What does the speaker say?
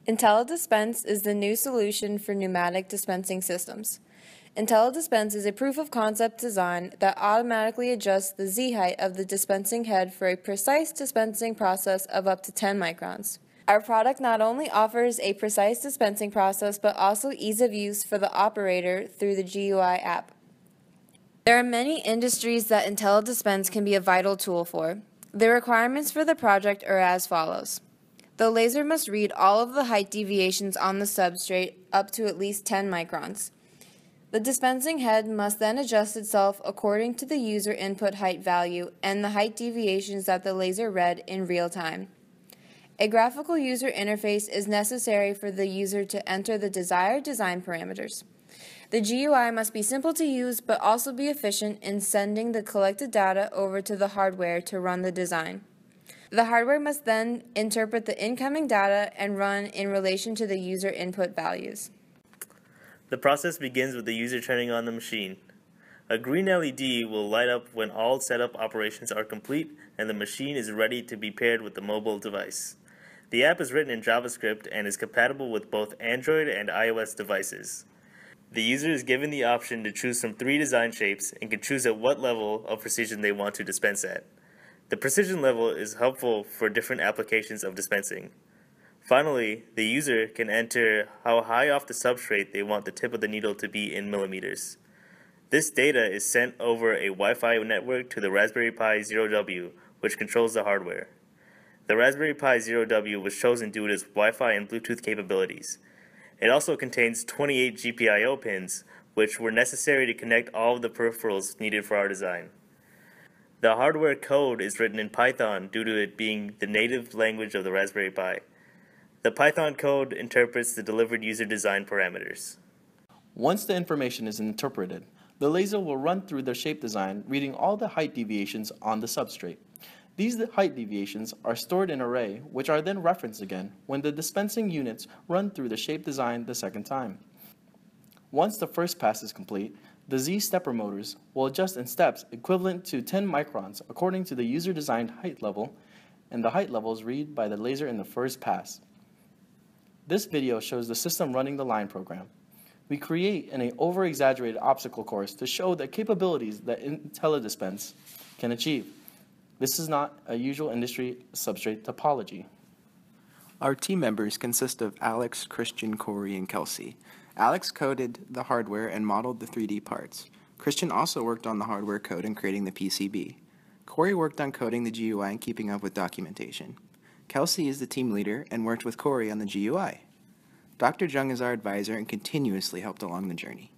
IntellidiZpense is the new solution for pneumatic dispensing systems. IntellidiZpense is a proof-of-concept design that automatically adjusts the Z-height of the dispensing head for a precise dispensing process of up to 10 microns. Our product not only offers a precise dispensing process, but also ease of use for the operator through the GUI app. There are many industries that IntellidiZpense can be a vital tool for. The requirements for the project are as follows. The laser must read all of the height deviations on the substrate up to at least 10 microns. The dispensing head must then adjust itself according to the user input height value and the height deviations that the laser read in real time. A graphical user interface is necessary for the user to enter the desired design parameters. The GUI must be simple to use but also be efficient in sending the collected data over to the hardware to run the design. The hardware must then interpret the incoming data and run in relation to the user input values. The process begins with the user turning on the machine. A green LED will light up when all setup operations are complete and the machine is ready to be paired with the mobile device. The app is written in JavaScript and is compatible with both Android and iOS devices. The user is given the option to choose from 3 design shapes and can choose at what level of precision they want to dispense at. The precision level is helpful for different applications of dispensing. Finally, the user can enter how high off the substrate they want the tip of the needle to be in millimeters. This data is sent over a Wi-Fi network to the Raspberry Pi Zero W, which controls the hardware. The Raspberry Pi Zero W was chosen due to its Wi-Fi and Bluetooth capabilities. It also contains 28 GPIO pins, which were necessary to connect all of the peripherals needed for our design. The hardware code is written in Python due to it being the native language of the Raspberry Pi. The Python code interprets the delivered user design parameters. Once the information is interpreted, the laser will run through the shape design, reading all the height deviations on the substrate. These height deviations are stored in an array, which are then referenced again when the dispensing units run through the shape design the second time. Once the first pass is complete, the Z stepper motors will adjust in steps equivalent to 10 microns according to the user-designed height level, and the height levels read by the laser in the first pass. This video shows the system running the line program. We create an over-exaggerated obstacle course to show the capabilities that IntellidiZpense can achieve. This is not a usual industry substrate topology. Our team members consist of Alex, Christian, Corey, and Kelsey. Alex coded the hardware and modeled the 3D parts. Christian also worked on the hardware code and creating the PCB. Corey worked on coding the GUI and keeping up with documentation. Kelsey is the team leader and worked with Corey on the GUI. Dr. Jung is our advisor and continuously helped along the journey.